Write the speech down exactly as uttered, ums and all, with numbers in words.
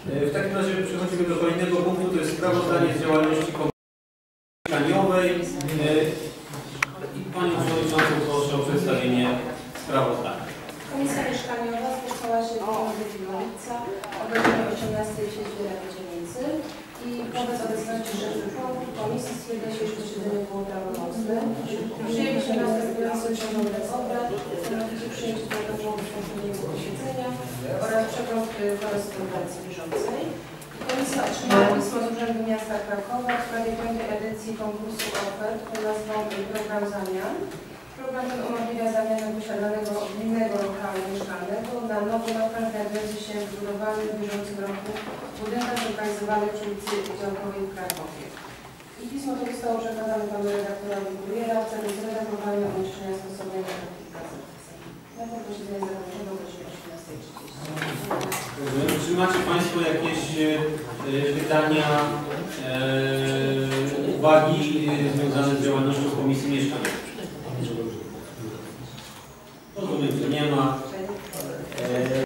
W takim razie przechodzimy do kolejnego punktu, to jest sprawozdanie z działalności Komisji Mieszkaniowej. I Panią Przewodniczącą proszę o przedstawienie sprawozdania. Komisja Mieszkaniowa spotkała się piątego lipca o godzinie osiemnastej w siedzibie Rady Dzielnicy i wobec obecności sześciu członków komisji stwierdza się, iż posiedzenie było prawomocne. Przyjęliśmy następujący porządek obrad, mianowicie przyjęcie protokołu z poprzedniego posiedzenia oraz przegląd korespondencji bieżącej. Komisja otrzymała pismo z Urzędu Miasta Krakowa w sprawie piątej edycji konkursu ofert pod nazwą Program Zamian. Program ten umożliwia zamianę posiadanego gminnego lokalu mieszkalnego na nowy lokal znajdujący się w budowanym w bieżącym roku budynkach zlokalizowanych przy ulicy Działkowej w Krakowie. I pismo to zostało przekazane panu redaktorowi Kuriera w celu zredagowania umieszczenia stosownego notyfikacji. Na to posiedzenie zakończone o godzinie osiemnastej trzydzieści. Czy macie Państwo jakieś e, pytania, e, uwagi e, związane z działalnością Komisji Mieszkaniowej? Rozumiem, że nie ma. E,